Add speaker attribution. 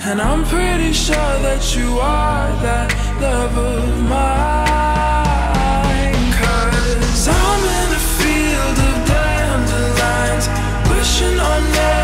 Speaker 1: And I'm pretty sure that you are that love of mine. 'Cause I'm in a field of dandelions, wishing on